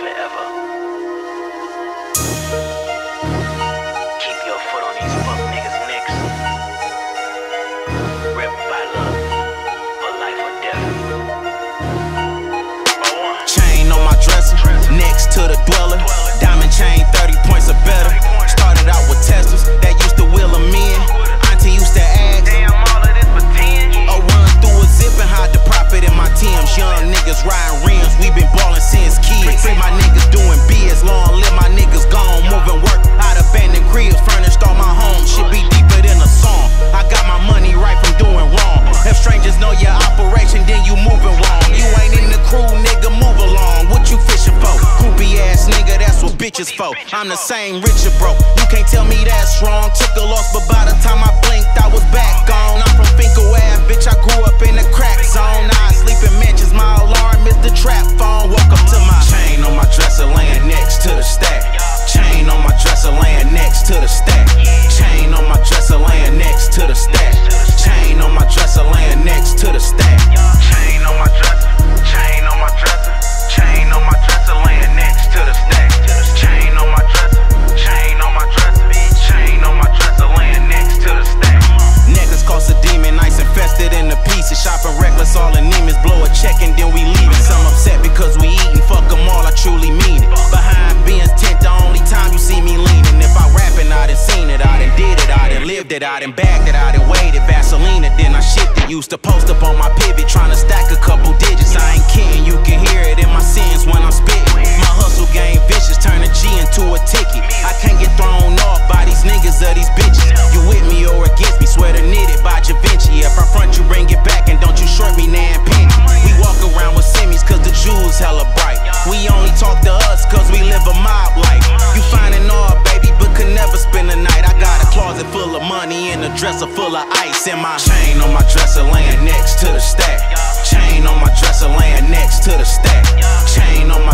forever. Keep your foot on these fuck niggas' necks. Rep by love, for life or death. Chain on my dresser, next to the dweller. Diamond chain, 30 points or better. Started out with Teslas that used to wheel them in. Auntie used to ask, damn, all of this for 10? I'll run through a zip and hide the profit in my Timbs. Young niggas riding rims, we been ballin' since kids. Free my niggas doing biz, long live my niggas gone. Moving work out abandoned cribs, furnished all my home. Shit be deeper than a song. I got my money right from doing wrong. If strangers know your operation, then you moving wrong. You ain't in the crew, nigga, move along. What you fishing for? Groupie ass nigga, that's what bitches for. I'm the same rich or broke. You can't tell me that's wrong. Took a loss, but by the time I blinked, I was back on. I'm from Finkel Ave, bitch, I grew up in the crack zone. Now I sleep in mansions, my alarm is the trap phone. Woke up to my chain on my dresser, laying next to the stack. Chain on my dresser, laying next to the stack. Chain on my dresser, laying next to the stack. Chain on my dresser, laying next to the stack. Chain on my dresser, chain on my dresser, chain on my dresser, laying next to the stack. Chain on my dresser, chain on my dresser, chain on my dresser, laying next to the stack. Necklace cost a demon, ice infested in the pieces. Shopping reckless, all anemics. Blow a check and then we leave it. Some upset because we eatin', fuck them all, I truly mean it. Behind Ben's tent, the only time you see me leaning. If I rapping, I done seen it, I done did it, I done lived it, I done bagged it, I done weighed it. Vaseline it, then I shipped it. Used to post up on my pivot, trying to stack a couple digits. I ain't kidding, you can hear it in my sins when I'm spitting. My hustle game vicious, turn a G into a ticket. I can't get thrown off by these niggas or these bitches. You with me or against me, swear to knit it by Da Vinci. If I front you, bring it back, and don't you short me, Nan Penny. We walk around with semis cause the jewels hella bright. We only talk to us cause we live a mob life. You finding all, baby, but could never spend the night. I got a closet full of money and a dresser full of ice. And my chain on my dresser laying next to the stack. Chain on my dresser laying next to the stack. Chain on my